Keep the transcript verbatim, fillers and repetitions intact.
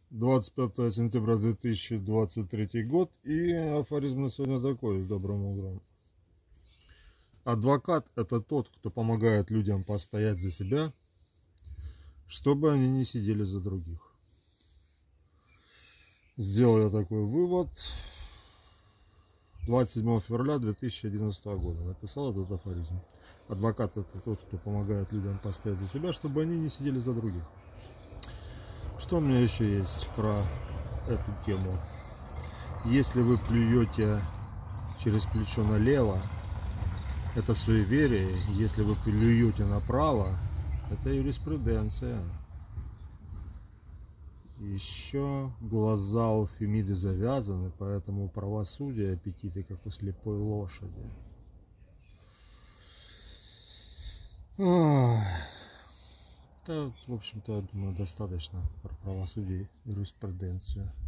двадцать пятое сентября две тысячи двадцать третий год. И афоризм на сегодня такой: с добрым утром. Адвокат – это тот, кто помогает людям постоять за себя, чтобы они не сидели за других. Сделал я такой вывод двадцать седьмого февраля две тысячи одиннадцатого года. Написал этот афоризм. Адвокат – это тот, кто помогает людям постоять за себя, чтобы они не сидели за других. Что у меня еще есть про эту тему? Если вы плюете через плечо налево, это суеверие. Если вы плюете направо, это юриспруденция. Еще глаза у Фемиды завязаны, поэтому правосудие аппетиты, как у слепой лошади. Ох. Да, в общем-то, я думаю, достаточно про правосудие и юриспруденцию.